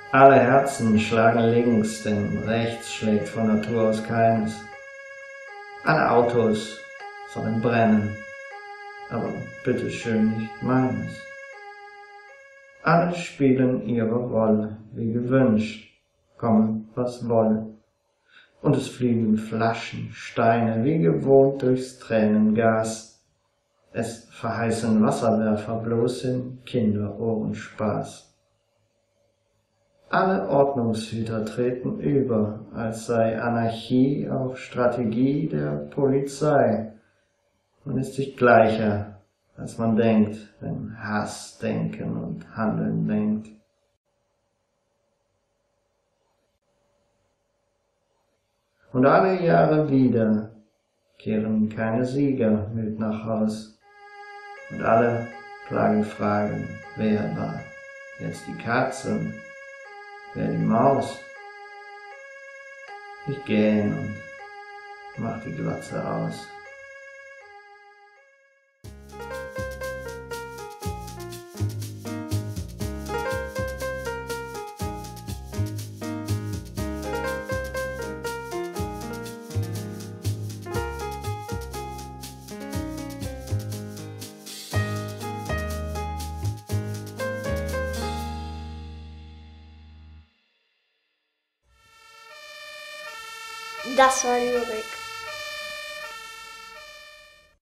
Alle Herzen schlagen links, denn rechts schlägt von Natur aus keines. Alle Autos sollen brennen, aber bitteschön nicht meines. Alle spielen ihre Rolle, wie gewünscht, komme was wolle. Und es fliegen Flaschen, Steine, wie gewohnt durchs Tränengas. Es verheißen Wasserwerfer bloß in Kinderohren Spaß. Alle Ordnungshüter treten über, als sei Anarchie auch Strategie der Polizei. Man ist sich gleicher, als man denkt, wenn Hass denken und Handeln lenkt. Und alle Jahre wieder kehren keine Sieger mit nach Haus. Und alle plagen fragen, wer war jetzt die Katze, wer die Maus. Ich gähn und mach die Glotze aus. Das war Lyrik.